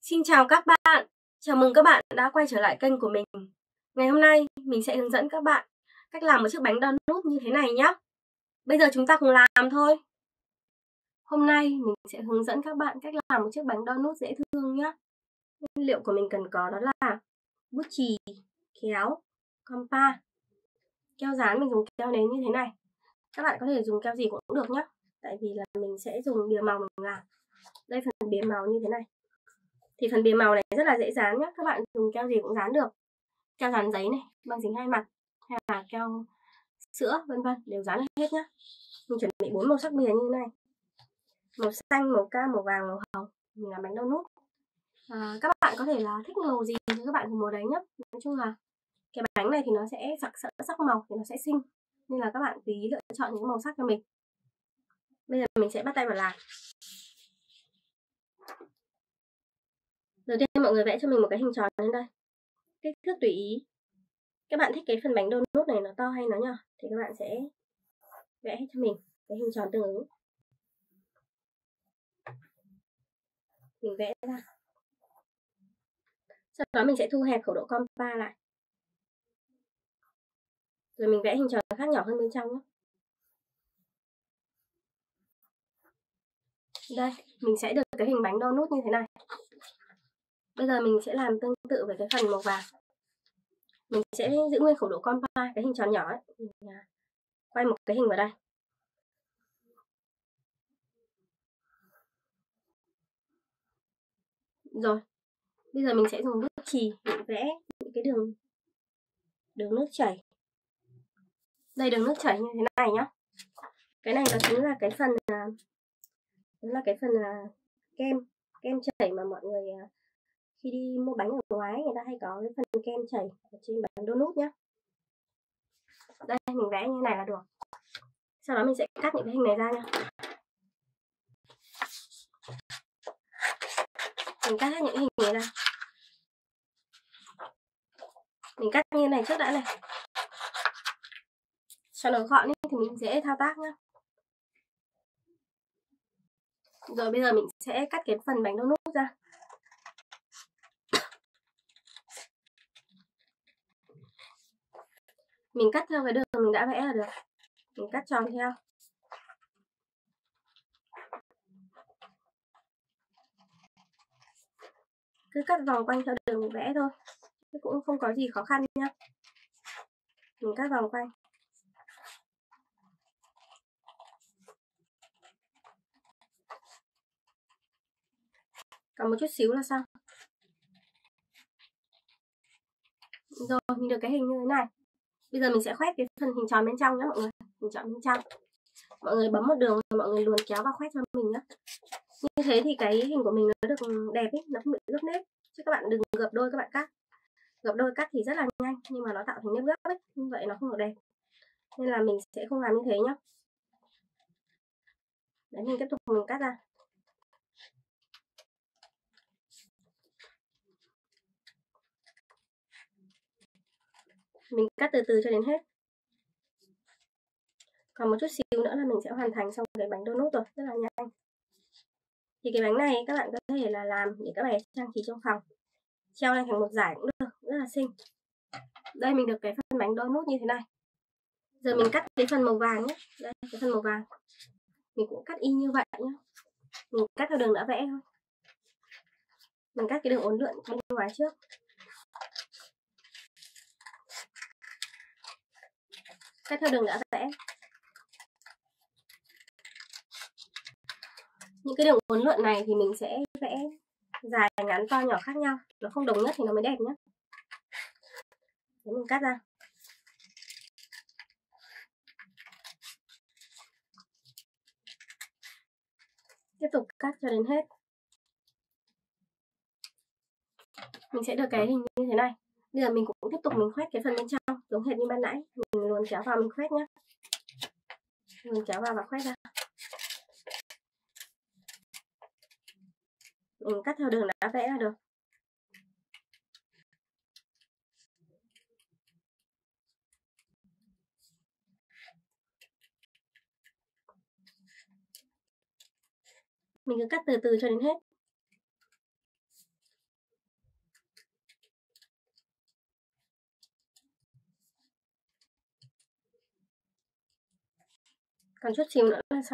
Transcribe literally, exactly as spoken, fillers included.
Xin chào các bạn, chào mừng các bạn đã quay trở lại kênh của mình. Ngày hôm nay mình sẽ hướng dẫn các bạn cách làm một chiếc bánh donut như thế này nhé. Bây giờ chúng ta cùng làm thôi. Hôm nay mình sẽ hướng dẫn các bạn cách làm một chiếc bánh donut dễ thương nhé. Nguyên liệu của mình cần có đó là bút chì, kéo, compa, keo dán. Mình dùng keo nến như thế này. Các bạn có thể dùng keo gì cũng được nhé. Tại vì là mình sẽ dùng bìa màu mình làm. Đây phần bìa màu như thế này. Thì phần bìa màu này rất là dễ dán nhé. Các bạn dùng keo gì cũng dán được. Keo dán giấy này, băng dính hai mặt, hay là keo sữa vân vân đều dán hết nhé. Mình chuẩn bị bốn màu sắc bìa như thế này. Màu xanh, màu cam, màu vàng, màu hồng. Mình làm bánh donut. À, các bạn có thể là thích màu gì thì các bạn dùng màu đấy nhé. Nói chung là cái bánh này thì nó sẽ sặc sỡ sắc màu thì nó sẽ xinh. Nên là các bạn tùy lựa chọn những màu sắc cho mình. Bây giờ mình sẽ bắt tay vào làm. Đầu tiên mọi người vẽ cho mình một cái hình tròn lên đây. Kích thước tùy ý. Các bạn thích cái phần bánh donut này nó to hay nó nhỏ thì các bạn sẽ vẽ hết cho mình cái hình tròn tương ứng. Mình vẽ ra. Sau đó mình sẽ thu hẹp khẩu độ compa lại. Rồi mình vẽ hình tròn khác nhỏ hơn bên trong nhé. Đây, mình sẽ được cái hình bánh donut như thế này. Bây giờ mình sẽ làm tương tự với cái phần màu vàng. Mình sẽ giữ nguyên khẩu độ compa, cái hình tròn nhỏ ấy. Mình quay một cái hình vào đây. Rồi, bây giờ mình sẽ dùng bút chì để vẽ những cái đường đường nước chảy. Đây, đường nước chảy như thế này nhá. Cái này nó chính là cái phần chính là cái phần kem kem chảy mà mọi người khi đi mua bánh ở ngoài người ta hay có cái phần kem chảy ở trên bánh donut nhá. Đây, mình vẽ như này là được. Sau đó mình sẽ cắt những cái hình này ra nha. Mình cắt hết những hình này ra. Mình cắt như này trước đã này. Cho nó gọn thì mình dễ thao tác nhá. Rồi bây giờ mình sẽ cắt cái phần bánh donut ra. Mình cắt theo cái đường mình đã vẽ là được. Mình cắt tròn theo. Cứ cắt vòng quanh theo đường mình vẽ thôi. Chứ cũng không có gì khó khăn nhá. Mình cắt vòng quanh. Còn một chút xíu là xong. Rồi, mình được cái hình như thế này. Bây giờ mình sẽ khoét cái phần hình tròn bên trong nhé mọi người. Hình tròn bên trong. Mọi người bấm một đường và mọi người luồn kéo vào khoét cho mình nhé. Như thế thì cái hình của mình nó được đẹp ấy, nó không bị gấp nếp. Chứ các bạn đừng gập đôi các bạn cắt. Gập đôi cắt thì rất là nhanh nhưng mà nó tạo thành nếp gấp ấy, như vậy nó không được đẹp. Nên là mình sẽ không làm như thế nhé. Đấy, mình tiếp tục mình cắt ra. Mình cắt từ từ cho đến hết. Còn một chút xíu nữa là mình sẽ hoàn thành xong cái bánh donut rồi, rất là nhanh. Thì cái bánh này các bạn có thể là làm để các bé trang trí trong phòng, treo lên thành một dải cũng được, rất là xinh. Đây mình được cái phần bánh donut như thế này. Giờ mình cắt cái phần màu vàng nhé. Đây, cái phần màu vàng. Mình cũng cắt y như vậy nhé. Mình cắt theo đường đã vẽ thôi. Mình cắt cái đường uốn lượn bên ngoài trước. Cắt theo đường đã vẽ. Những cái đường uốn lượn này thì mình sẽ vẽ dài, ngắn, to, nhỏ khác nhau. Nó không đồng nhất thì nó mới đẹp nhé. Để mình cắt ra. Tiếp tục cắt cho đến hết. Mình sẽ được cái hình như thế này. Bây giờ mình cũng tiếp tục mình khoét cái phần bên trong giống hệt như ban nãy. Mình luồn kéo vào mình khoét nhé. Luồn kéo vào và khoét ra. Mình cắt theo đường đã vẽ là được. Mình cứ cắt từ từ cho đến hết. Còn chút xíu nữa là xong.